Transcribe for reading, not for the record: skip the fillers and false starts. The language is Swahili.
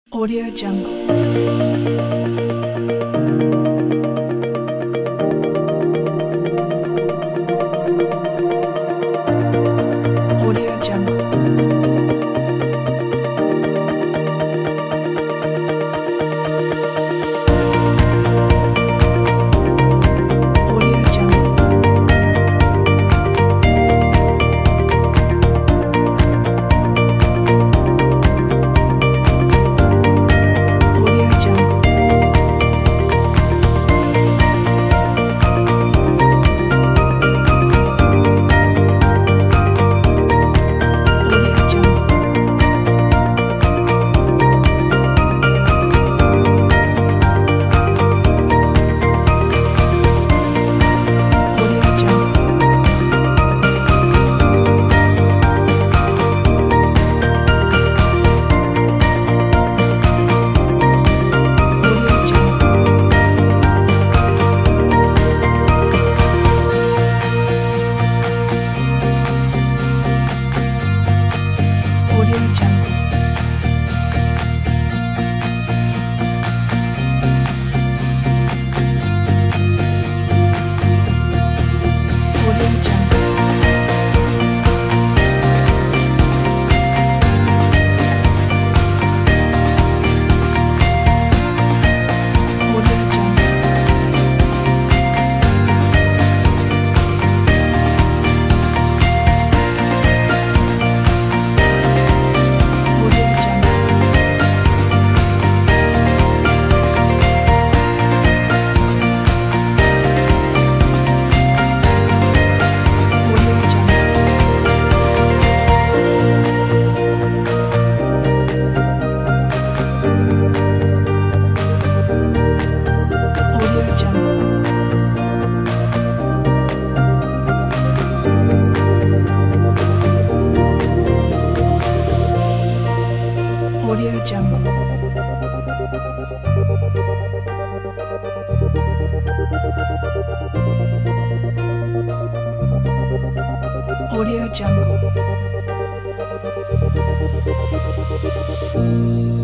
Audio Jungle. Audio Jungle. Audio Jungle. Audio Jungle. Audio Jungle. Audio Jungle. Audio Jungle. Audio Jungle. Audio Jungle. Audio Jungle. Audio Jungle. Audio Jungle. Audio Jungle. Audio Jungle. Audio Jungle.